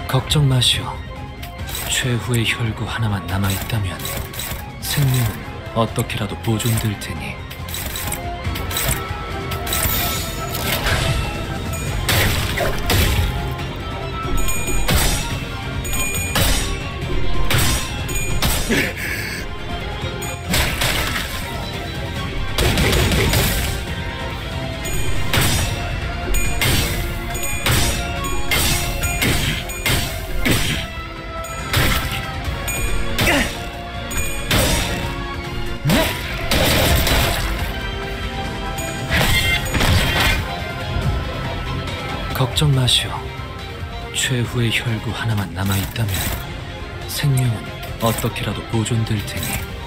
걱정 마시오. 최후의 혈구 하나만 남아있다면 생명은 어떻게라도 보존될 테니. 걱정 마시오. 최후의 혈구 하나만 남아있다면 생명은 어떻게라도 보존될 테니.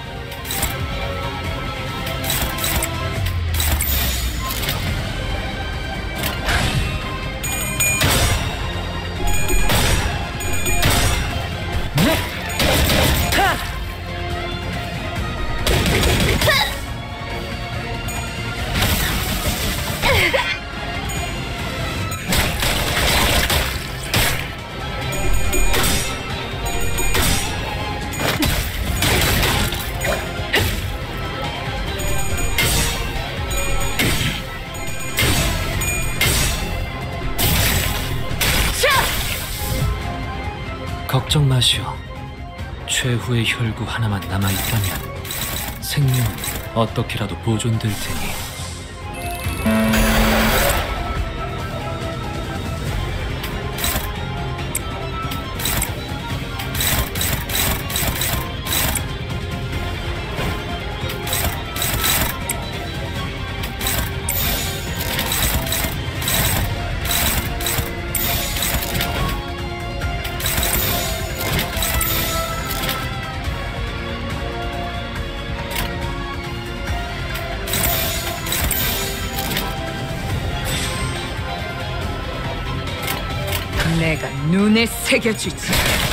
걱정 마시오. 최후의 혈구 하나만 남아있다면 생명은 어떻게라도 보존될 테니. 내가 눈에 새겨주지.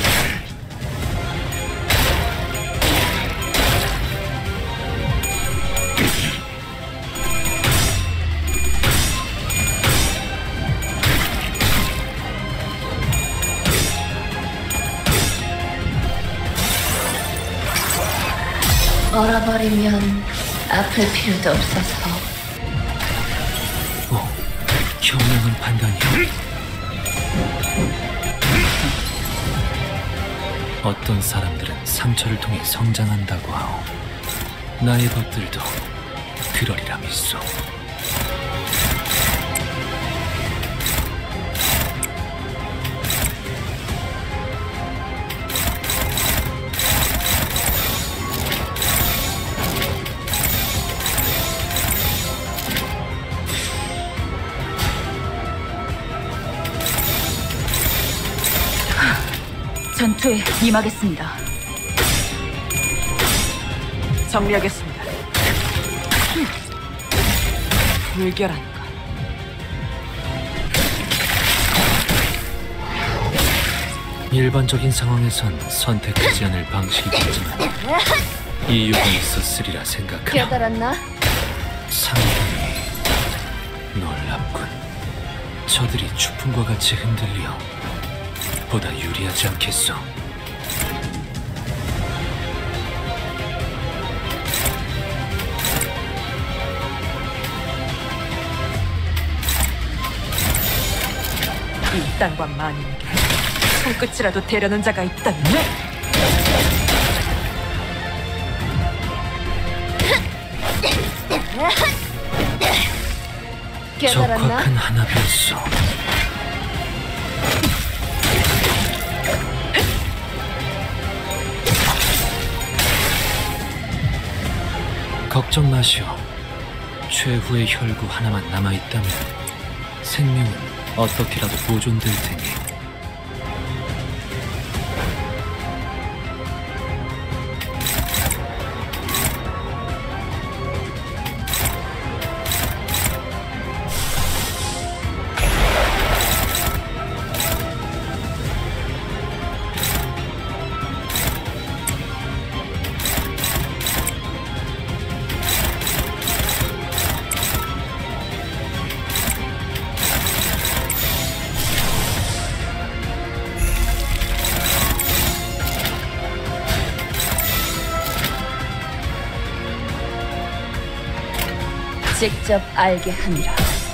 얼어버리면 아플 필요도 없어서. 오, 현명한 판단이야. 어떤 사람들은 상처를 통해 성장한다고 하오. 나의 것들도 그러리라 믿소. 전투에 임하겠습니다. 정리하겠습니다. 불결한 것. 일반적인 상황에선 선택하지 않을 방식이겠지만 이유가 있었으리라 생각하나. 깨달았나? 상당히 놀랍군. 저들이 추풍과 같이 흔들려 보다 유리하지 않겠소? 이 땅과 만인에게 손끝이라도 대려는 자가 있다면 깨달았나? 적확한 하나였소. 걱정 마시오. 최후의 혈구 하나만 남아있다면 생명은 어떻게라도 보존될 테니. 직접 알게 함이라.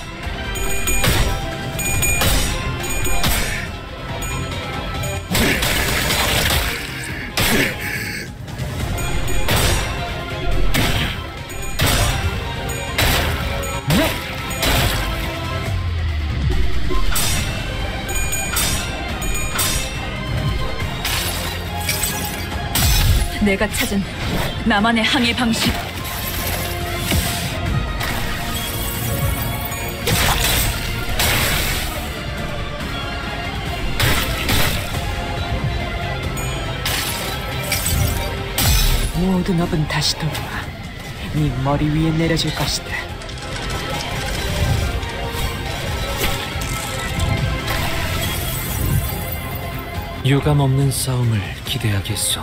내가 찾은 나만의 항해 방식. 모든 업은 다시 돌아와 네 머리 위에 내려질 것이다. 유감 없는 싸움을 기대하겠소.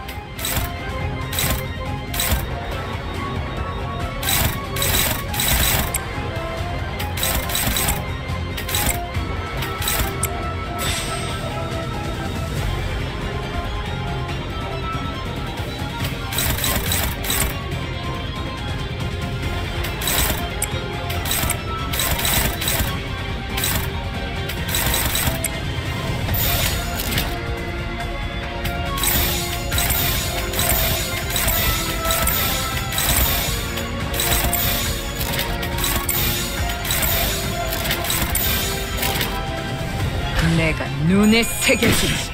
내가 눈에 새겨주지.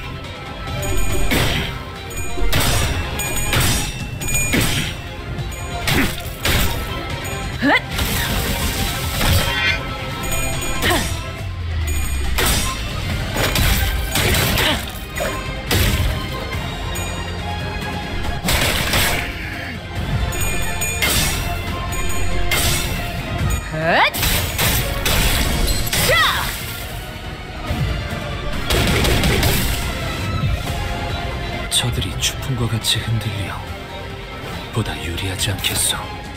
저들이 추풍과 같이 흔들려 보다 유리하지 않겠소.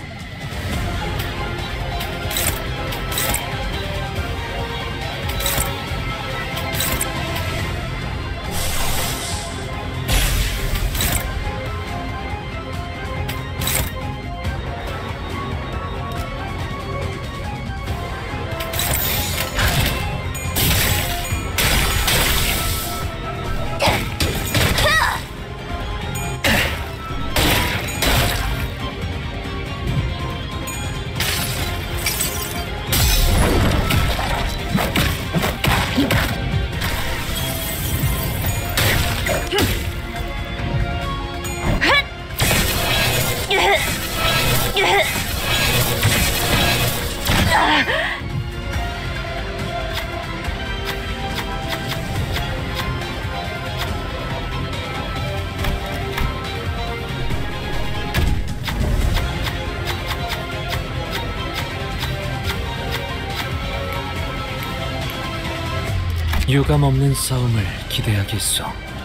유감 없는 싸움을 기대하겠소.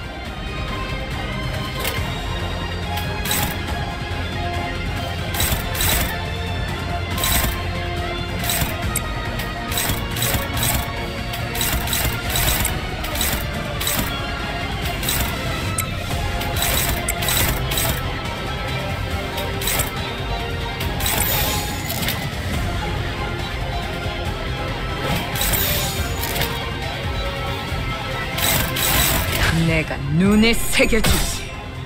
내가 눈에 새겨주지.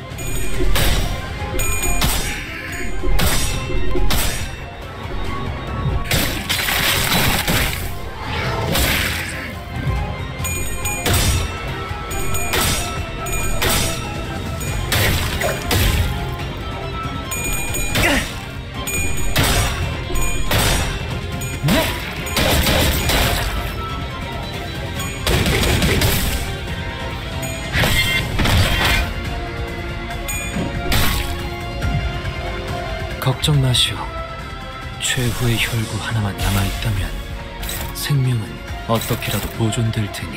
걱정 마시오. 최후의 혈구 하나만 남아있다면 생명은 어떻게라도 보존될 테니.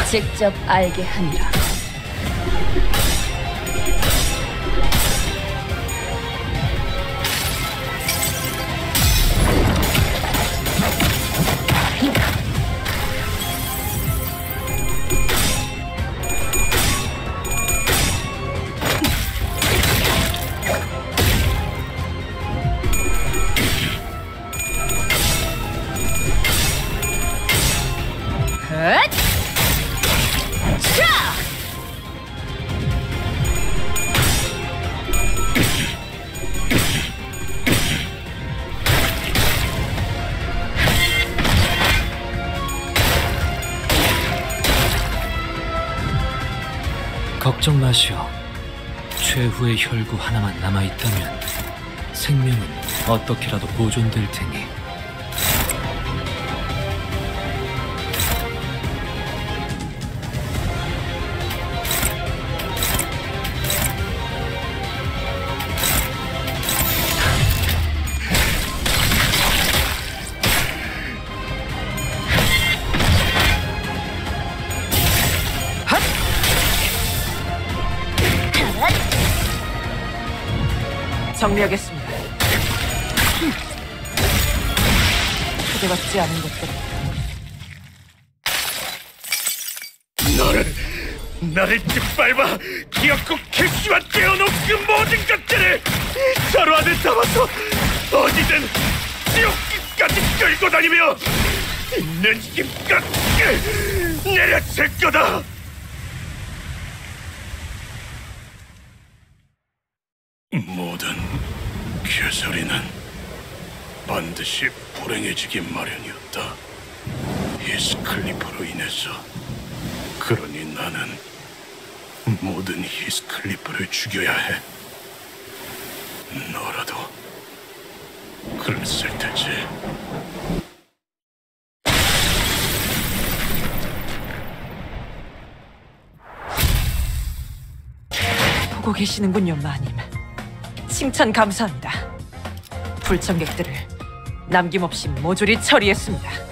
직접 알게 하리라. 걱정 마시오. 최후의 혈구 하나만 남아있다면 생명은 어떻게라도 보존될 테니. 정리하겠습니다. 초대받지 않은 것들. 나를 짓밟아 기억국 캐시와 떼어놓은 그 모든 것들을 서로 안에 담아서 어디든 지옥길까지 끌고 다니며 있는 힘껏 내려칠 거다. 모든 개소리는 반드시 불행해지기 마련이었다. 히스클리프로 인해서. 그러니 나는 모든 히스클리프를 죽여야 해. 너라도 그랬을 테지. 보고 계시는군요, 마님. 칭찬 감사합니다. 불청객들을 남김없이 모조리 처리했습니다.